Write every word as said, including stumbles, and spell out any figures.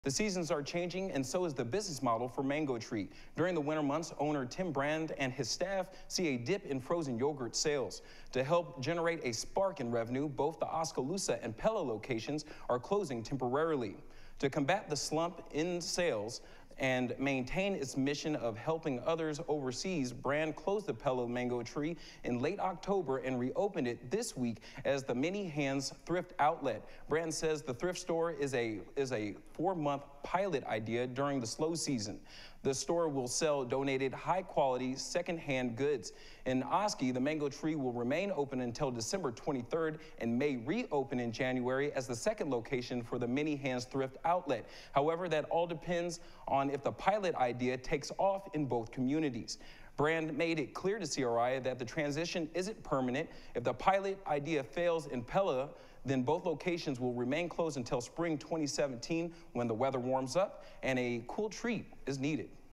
The seasons are changing, and so is the business model for Mango Tree. During the winter months, owner Tim Brand and his staff see a dip in frozen yogurt sales. To help generate a spark in revenue, both the Oskaloosa and Pella locations are closing temporarily. To combat the slump in sales and maintain its mission of helping others overseas, Brand closed the Pella Mango Tree in late October and reopened it this week as the Many Hands thrift outlet. Brand says the thrift store is a is a four-month pilot idea during the slow season. The store will sell donated high-quality second-hand goods. In Oski, the Mango Tree will remain open until December twenty-third and may reopen in January as the second location for the Many Hands thrift outlet. However, that all depends on if the pilot idea takes off in both communities. Brand made it clear to C R I that the transition isn't permanent. If the pilot idea fails in Pella, then both locations will remain closed until spring twenty seventeen when the weather warms up and a cool treat is needed.